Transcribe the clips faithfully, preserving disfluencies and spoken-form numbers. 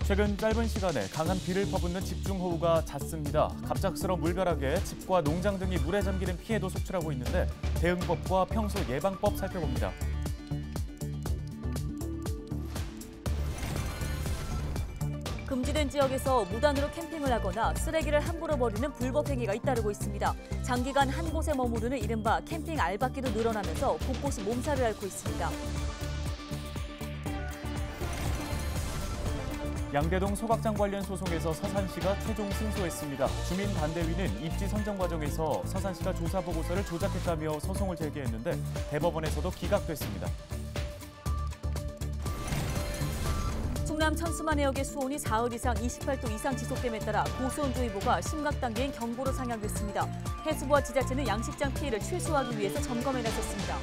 최근 짧은 시간에 강한 비를 퍼붓는 집중호우가 잦습니다. 갑작스러운 물벼락에 집과 농장 등이 물에 잠기는 피해도 속출하고 있는데 대응법과 평소 예방법 살펴봅니다. 금지된 지역에서 무단으로 캠핑을 하거나 쓰레기를 함부로 버리는 불법 행위가 잇따르고 있습니다. 장기간 한 곳에 머무르는 이른바 캠핑 알박기도 늘어나면서 곳곳이 몸살을 앓고 있습니다. 양대동 소각장 관련 소송에서 서산시가 최종 승소했습니다. 주민반대위는 입지 선정 과정에서 서산시가 조사보고서를 조작했다며 소송을 제기했는데 대법원에서도 기각됐습니다. 충남 천수만 해역의 수온이 사흘 이상 이십팔 도 이상 지속됨에 따라 고수온주의보가 심각 단계인 경보로 상향됐습니다. 해수부와 지자체는 양식장 피해를 최소화하기 위해서 점검에 나섰습니다.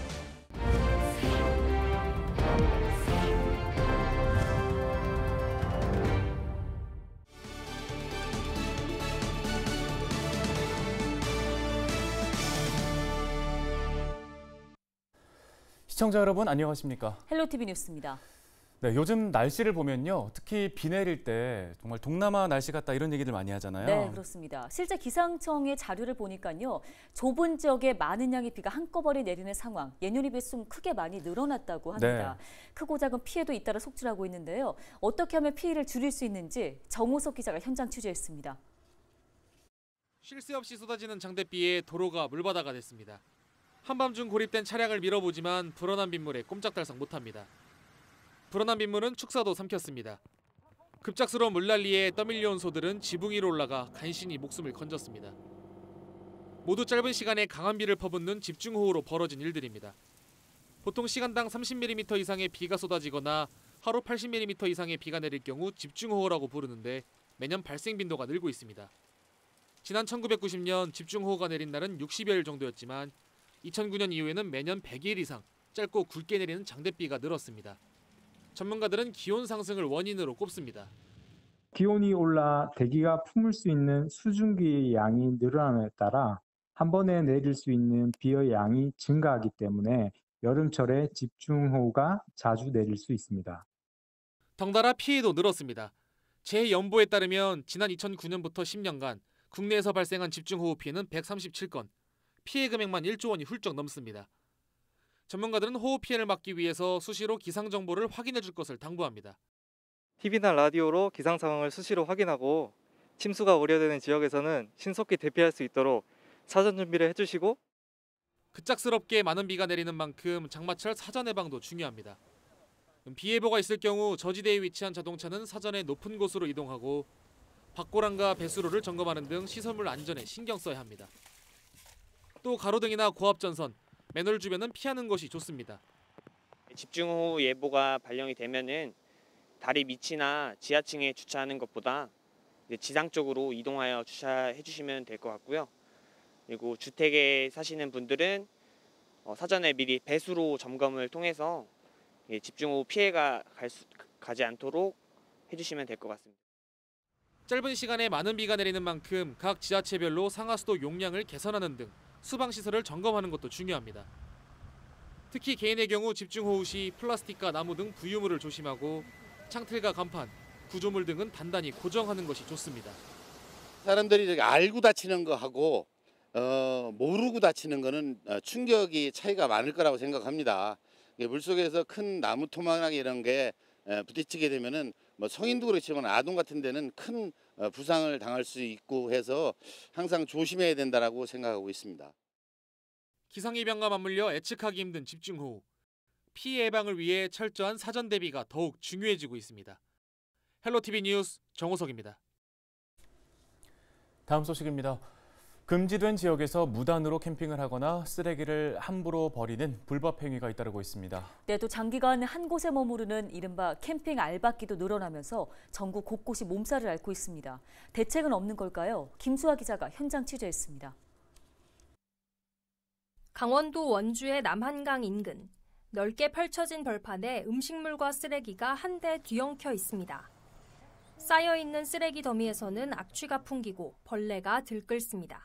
시청자 여러분 안녕하십니까? 헬로티비 뉴스입니다. 네, 요즘 날씨를 보면요. 특히 비 내릴 때 정말 동남아 날씨 같다 이런 얘기들 많이 하잖아요. 네, 그렇습니다. 실제 기상청의 자료를 보니까요. 좁은 지역에 많은 양의 비가 한꺼번에 내리는 상황, 예년에 비해 좀 크게 많이 늘어났다고 합니다. 네. 크고 작은 피해도 잇따라 속출하고 있는데요. 어떻게 하면 피해를 줄일 수 있는지 정호석 기자가 현장 취재했습니다. 쉴 새 없이 쏟아지는 장대비에 도로가 물바다가 됐습니다. 한밤중 고립된 차량을 밀어보지만 불어난 빗물에 꼼짝달싹 못합니다. 불어난 빗물은 축사도 삼켰습니다. 급작스러운 물난리에 떠밀려온 소들은 지붕 위로 올라가 간신히 목숨을 건졌습니다. 모두 짧은 시간에 강한 비를 퍼붓는 집중호우로 벌어진 일들입니다. 보통 시간당 삼십 밀리미터 이상의 비가 쏟아지거나 하루 팔십 밀리미터 이상의 비가 내릴 경우 집중호우라고 부르는데 매년 발생 빈도가 늘고 있습니다. 지난 천구백구십 년 집중호우가 내린 날은 육십여일 정도였지만 이천구 년 이후에는 매년 백 일 이상 짧고 굵게 내리는 장대비가 늘었습니다. 전문가들은 기온 상승을 원인으로 꼽습니다. 기온이 올라 대기가 품을 수 있는 수증기의 양이 늘어남에 따라 한 번에 내릴 수 있는 비의 양이 증가하기 때문에 여름철에 집중호우가 자주 내릴 수 있습니다. 덩달아 피해도 늘었습니다. 제연보에 따르면 지난 이천구 년부터 십 년간 국내에서 발생한 집중호우 피해는 백삼십칠 건, 피해 금액만 일조 원이 훌쩍 넘습니다. 전문가들은 호우 피해를 막기 위해서 수시로 기상 정보를 확인해 줄 것을 당부합니다. 티비나 라디오로 기상 상황을 수시로 확인하고 침수가 우려되는 지역에서는 신속히 대피할 수 있도록 사전 준비를 해주시고 급작스럽게 많은 비가 내리는 만큼 장마철 사전 예방도 중요합니다. 비 예보가 있을 경우 저지대에 위치한 자동차는 사전에 높은 곳으로 이동하고 박고랑과 배수로를 점검하는 등 시설물 안전에 신경 써야 합니다. 또 가로등이나 고압전선, 맨홀 주변은 피하는 것이 좋습니다. 집중호우 예보가 발령이 되면은 다리 밑이나 지하층에 주차하는 것보다 지상 쪽으로 이동하여 주차해 주시면 될 것 같고요. 그리고 주택에 사시는 분들은 사전에 미리 배수로 점검을 통해서 집중호우 피해가 갈 수, 가지 않도록 해주시면 될 것 같습니다. 짧은 시간에 많은 비가 내리는 만큼 각 지자체별로 상하수도 용량을 개선하는 등 수방시설을 점검하는 것도 중요합니다. 특히 개인의 경우 집중호우 시 플라스틱과 나무 등 부유물을 조심하고 창틀과 간판, 구조물 등은 단단히 고정하는 것이 좋습니다. 사람들이 알고 다치는 거하고 어, 모르고 다치는 거는 충격이 차이가 많을 거라고 생각합니다. 물속에서 큰 나무 토막이나 이런 게 부딪히게 되면은 뭐 성인도 그렇지만 아동 같은 데는 큰 부상을 당할 수 있고 해서 항상 조심해야 된다라고 생각하고 있습니다. 기상이변과 맞물려 예측하기 힘든 집중호우. 피해 예방을 위해 철저한 사전 대비가 더욱 중요해지고 있습니다. 헬로티비 뉴스 정호석입니다. 다음 소식입니다. 금지된 지역에서 무단으로 캠핑을 하거나 쓰레기를 함부로 버리는 불법 행위가 잇따르고 있습니다. 네, 또 장기간 한 곳에 머무르는 이른바 캠핑 알박기도 늘어나면서 전국 곳곳이 몸살을 앓고 있습니다. 대책은 없는 걸까요? 김수아 기자가 현장 취재했습니다. 강원도 원주의 남한강 인근. 넓게 펼쳐진 벌판에 음식물과 쓰레기가 한데 뒤엉켜 있습니다. 쌓여있는 쓰레기 더미에서는 악취가 풍기고 벌레가 들끓습니다.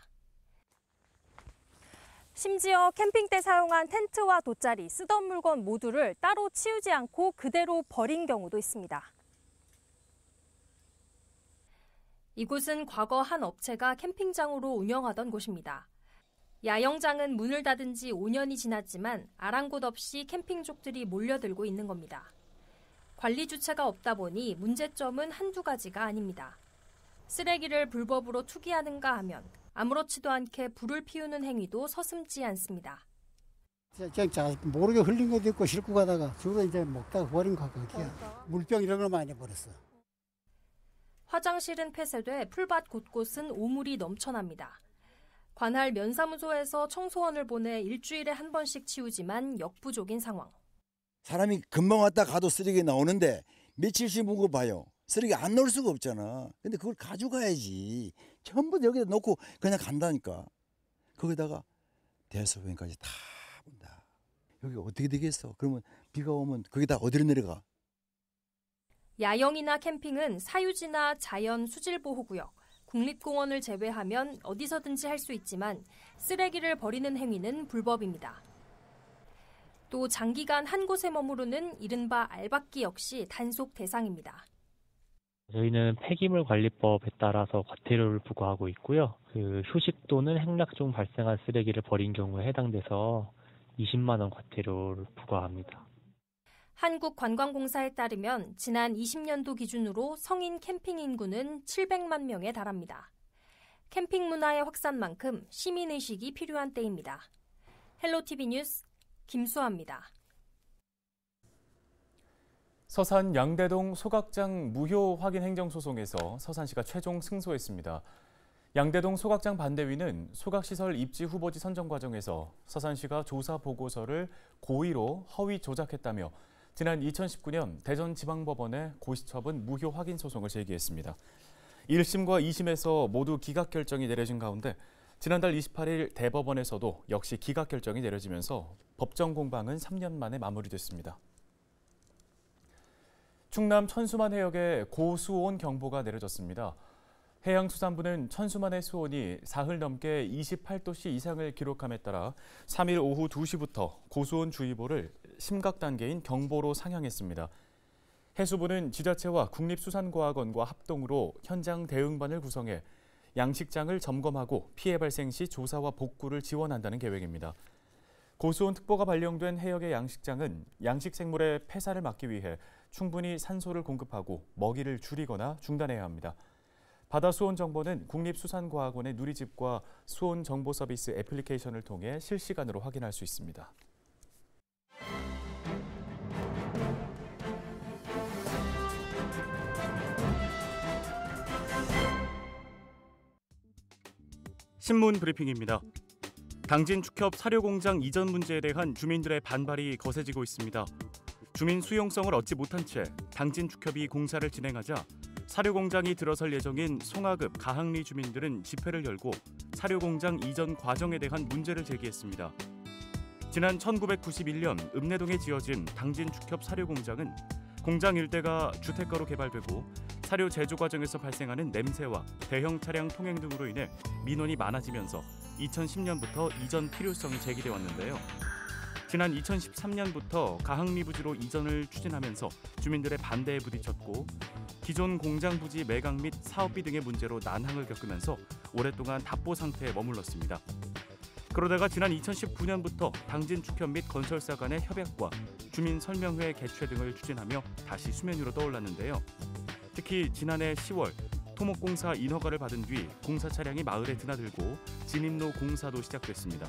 심지어 캠핑 때 사용한 텐트와 돗자리, 쓰던 물건 모두를 따로 치우지 않고 그대로 버린 경우도 있습니다. 이곳은 과거 한 업체가 캠핑장으로 운영하던 곳입니다. 야영장은 문을 닫은 지 오 년이 지났지만 아랑곳 없이 캠핑족들이 몰려들고 있는 겁니다. 관리 주체가 없다 보니 문제점은 한두 가지가 아닙니다. 쓰레기를 불법으로 투기하는가 하면 아무렇지도 않게 불을 피우는 행위도 서슴지 않습니다. 그냥 모르게 흘린 것도 있고 싣고 가다가 주로 이제 먹다가 버린 거 같아요. 물병 이런 걸 많이 버렸어. 화장실은 폐쇄돼 풀밭 곳곳은 오물이 넘쳐납니다. 관할 면사무소에서 청소원을 보내 일주일에 한 번씩 치우지만 역부족인 상황. 사람이 금방 왔다 가도 쓰레기 나오는데 며칠씩 묵어 봐요. 쓰레기 안 넣을 수가 없잖아. 근데 그걸 가져가야지. 전부 여기다 놓고 그냥 간다니까. 거기다가 대소변까지 다 본다. 여기 어떻게 되겠어? 그러면 비가 오면 거기다 어디로 내려가? 야영이나 캠핑은 사유지나 자연 수질보호구역, 국립공원을 제외하면 어디서든지 할 수 있지만 쓰레기를 버리는 행위는 불법입니다. 또 장기간 한 곳에 머무르는 이른바 알박기 역시 단속 대상입니다. 저희는 폐기물 관리법에 따라서 과태료를 부과하고 있고요. 그 휴식 또는 행락 중 발생한 쓰레기를 버린 경우에 해당돼서 이십만 원 과태료를 부과합니다. 한국관광공사에 따르면 지난 이십 년도 기준으로 성인 캠핑 인구는 칠백만 명에 달합니다. 캠핑 문화의 확산만큼 시민의식이 필요한 때입니다. 헬로티비 뉴스 김수아입니다. 서산 양대동 소각장 무효 확인 행정소송에서 서산시가 최종 승소했습니다. 양대동 소각장 반대위는 소각시설 입지 후보지 선정 과정에서 서산시가 조사 보고서를 고의로 허위 조작했다며 지난 이천십구 년 대전지방법원에 고시처분 무효 확인 소송을 제기했습니다. 일 심과 이 심에서 모두 기각 결정이 내려진 가운데 지난달 이십팔 일 대법원에서도 역시 기각 결정이 내려지면서 법정 공방은 삼 년 만에 마무리됐습니다. 충남 천수만 해역에 고수온 경보가 내려졌습니다. 해양수산부는 천수만의 수온이 사흘 넘게 이십팔 도씨 이상을 기록함에 따라 삼 일 오후 두 시부터 고수온주의보를 심각 단계인 경보로 상향했습니다. 해수부는 지자체와 국립수산과학원과 합동으로 현장 대응반을 구성해 양식장을 점검하고 피해 발생 시 조사와 복구를 지원한다는 계획입니다. 고수온 특보가 발령된 해역의 양식장은 양식 생물의 폐사를 막기 위해 충분히 산소를 공급하고 먹이를 줄이거나 중단해야 합니다. 바다 수온 정보는 국립수산과학원의 누리집과 수온 정보 서비스 애플리케이션을 통해 실시간으로 확인할 수 있습니다. 신문 브리핑입니다. 당진 축협 사료공장 이전 문제에 대한 주민들의 반발이 거세지고 있습니다. 주민 수용성을 얻지 못한 채 당진 축협이 공사를 진행하자 사료공장이 들어설 예정인 송하급 가항리 주민들은 집회를 열고 사료공장 이전 과정에 대한 문제를 제기했습니다. 지난 천구백구십일 년 읍내동에 지어진 당진 축협 사료공장은 공장 일대가 주택가로 개발되고 사료 제조 과정에서 발생하는 냄새와 대형 차량 통행 등으로 인해 민원이 많아지면서 이천십 년부터 이전 필요성이 제기돼 왔는데요. 지난 이천십삼 년부터 가항리 부지로 이전을 추진하면서 주민들의 반대에 부딪혔고 기존 공장 부지 매각 및 사업비 등의 문제로 난항을 겪으면서 오랫동안 답보 상태에 머물렀습니다. 그러다가 지난 이천십구 년부터 당진 축협 및 건설사 간의 협약과 주민 설명회 개최 등을 추진하며 다시 수면 위로 떠올랐는데요. 특히 지난해 시월 토목공사 인허가를 받은 뒤 공사 차량이 마을에 드나들고 진입로 공사도 시작됐습니다.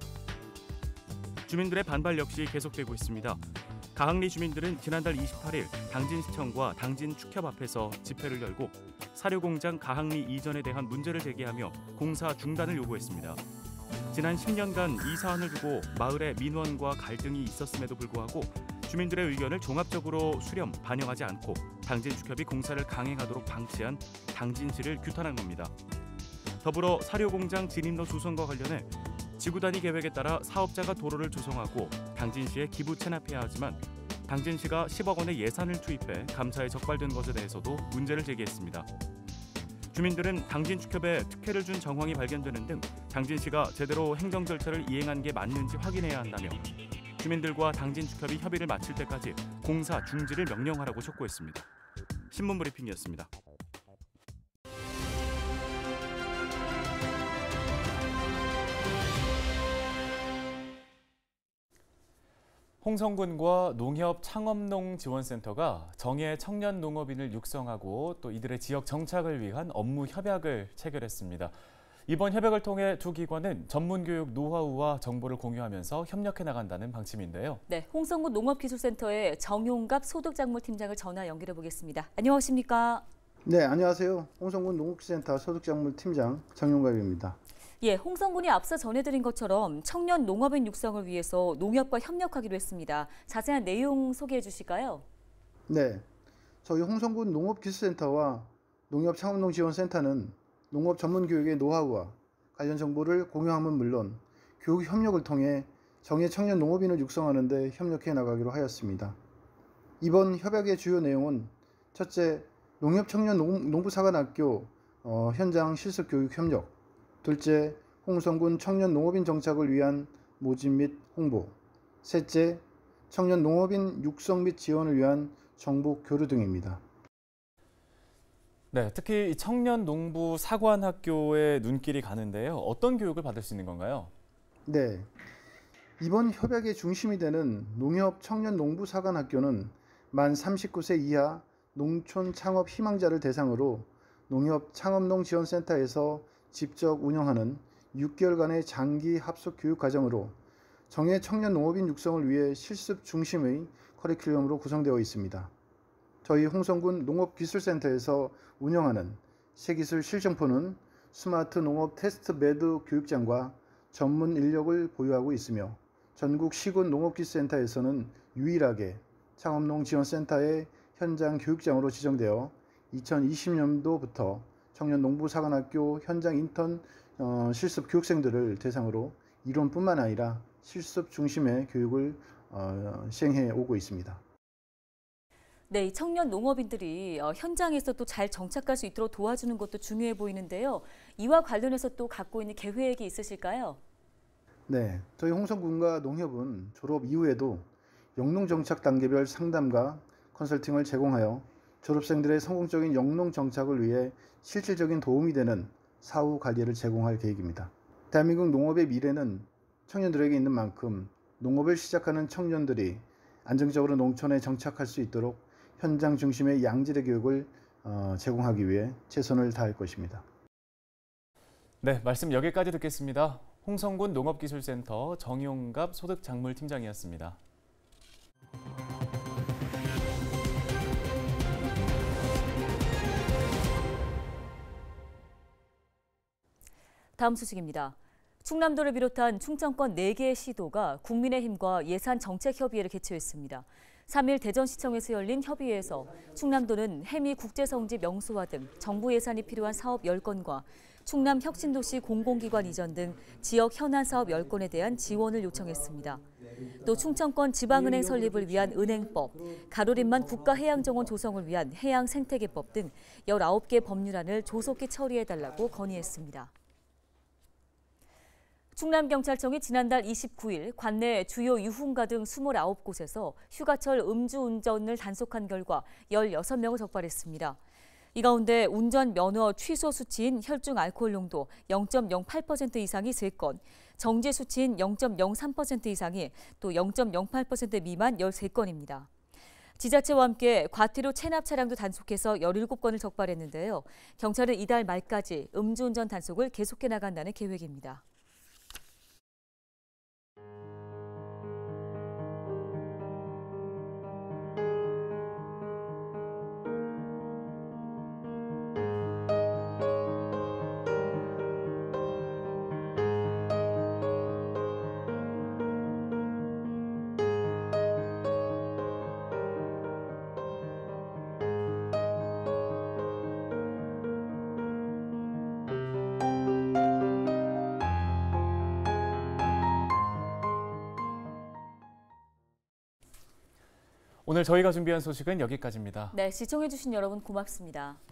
주민들의 반발 역시 계속되고 있습니다. 가항리 주민들은 지난달 이십팔 일 당진시청과 당진축협 앞에서 집회를 열고 사료공장 가항리 이전에 대한 문제를 제기하며 공사 중단을 요구했습니다. 지난 십 년간 이 사안을 두고 마을에 민원과 갈등이 있었음에도 불구하고 주민들의 의견을 종합적으로 수렴, 반영하지 않고 당진축협이 공사를 강행하도록 방치한 당진시를 규탄한 겁니다. 더불어 사료공장 진입로 조성과 관련해 지구단위 계획에 따라 사업자가 도로를 조성하고 당진시에 기부 체납해야 하지만 당진시가 십억 원의 예산을 투입해 감사에 적발된 것에 대해서도 문제를 제기했습니다. 주민들은 당진축협에 특혜를 준 정황이 발견되는 등 당진시가 제대로 행정 절차를 이행한 게 맞는지 확인해야 한다며 주민들과 당진축협이 협의를 마칠 때까지 공사 중지를 명령하라고 촉구했습니다. 신문 브리핑이었습니다. 홍성군과 농협창업농지원센터가 정예 청년 농업인을 육성하고 또 이들의 지역 정착을 위한 업무 협약을 체결했습니다. 이번 협약을 통해 두 기관은 전문교육 노하우와 정보를 공유하면서 협력해 나간다는 방침인데요. 네, 홍성군 농업기술센터의 정용갑 소득작물팀장을 전화 연결해 보겠습니다. 안녕하십니까? 네, 안녕하세요. 홍성군 농업기술센터 소득작물팀장 정용갑입니다. 예, 홍성군이 앞서 전해드린 것처럼 청년 농업인 육성을 위해서 농협과 협력하기로 했습니다. 자세한 내용 소개해 주실까요? 네, 저희 홍성군 농업기술센터와 농협창업농지원센터는 농업 전문 교육의 노하우와 관련 정보를 공유함은 물론 교육 협력을 통해 정예 청년 농업인을 육성하는 데 협력해 나가기로 하였습니다. 이번 협약의 주요 내용은 첫째, 농협 청년 농부사관학교 어, 현장 실습 교육 협력, 둘째, 홍성군 청년 농업인 정착을 위한 모집 및 홍보, 셋째, 청년 농업인 육성 및 지원을 위한 정보 교류 등입니다. 네, 특히 청년 농부 사관학교에 눈길이 가는데요. 어떤 교육을 받을 수 있는 건가요? 네, 이번 협약의 중심이 되는 농협 청년 농부 사관학교는 만 삼십구 세 이하 농촌 창업 희망자를 대상으로 농협 창업농지원센터에서 직접 운영하는 육 개월간의 장기 합숙 교육 과정으로 정예 청년 농업인 육성을 위해 실습 중심의 커리큘럼으로 구성되어 있습니다. 저희 홍성군 농업기술센터에서 운영하는 새기술 실정포는 스마트 농업 테스트 매드 교육장과 전문 인력을 보유하고 있으며 전국 시군 농업기술센터에서는 유일하게 창업농지원센터의 현장 교육장으로 지정되어 이천이십 년도부터 청년 농부사관학교 현장 인턴 어, 실습 교육생들을 대상으로 이론뿐만 아니라 실습 중심의 교육을 어, 시행해 오고 있습니다. 네, 청년 농업인들이 현장에서 또 잘 정착할 수 있도록 도와주는 것도 중요해 보이는데요. 이와 관련해서 또 갖고 있는 계획이 있으실까요? 네, 저희 홍성군과 농협은 졸업 이후에도 영농 정착 단계별 상담과 컨설팅을 제공하여 졸업생들의 성공적인 영농 정착을 위해 실질적인 도움이 되는 사후 관리를 제공할 계획입니다. 대한민국 농업의 미래는 청년들에게 있는 만큼 농업을 시작하는 청년들이 안정적으로 농촌에 정착할 수 있도록 현장 중심의 양질의 교육을 제공하기 위해 최선을 다할 것입니다. 네, 말씀 여기까지 듣겠습니다. 홍성군 농업기술센터 정용갑 소득작물팀장이었습니다. 다음 소식입니다. 충남도를 비롯한 충청권 네 개의 시도가 국민의힘과 예산정책협의회를 개최했습니다. 삼 일 대전시청에서 열린 협의회에서 충남도는 해미 국제성지 명소화 등 정부 예산이 필요한 사업 열 건과 충남 혁신도시 공공기관 이전 등 지역 현안 사업 열 건에 대한 지원을 요청했습니다. 또 충청권 지방은행 설립을 위한 은행법, 가로림만 국가해양정원 조성을 위한 해양생태계법 등 열아홉 개 법률안을 조속히 처리해달라고 건의했습니다. 충남경찰청이 지난달 이십구 일 관내 주요 유흥가 등 이십구 곳에서 휴가철 음주운전을 단속한 결과 열여섯 명을 적발했습니다. 이 가운데 운전 면허 취소 수치인 혈중 알코올 농도 영 점 영팔 퍼센트 이상이 세 건, 정지 수치인 영 점 영삼 퍼센트 이상이 또 영 점 영팔 퍼센트 미만 열세 건입니다. 지자체와 함께 과태료 체납 차량도 단속해서 열일곱 건을 적발했는데요. 경찰은 이달 말까지 음주운전 단속을 계속해 나간다는 계획입니다. 오늘 저희가 준비한 소식은 여기까지입니다. 네, 시청해주신 여러분 고맙습니다.